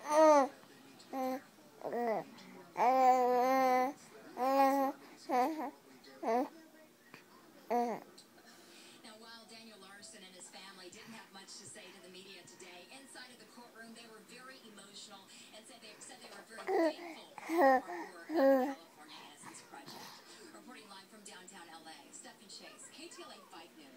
Now, while Daniel Larson and his family didn't have much to say to the media today, inside of the courtroom they were very emotional and said they were very thankful for the hard work of the California Innocence Project. Reporting live from downtown LA, Stephanie Chase, KTLA 5 News.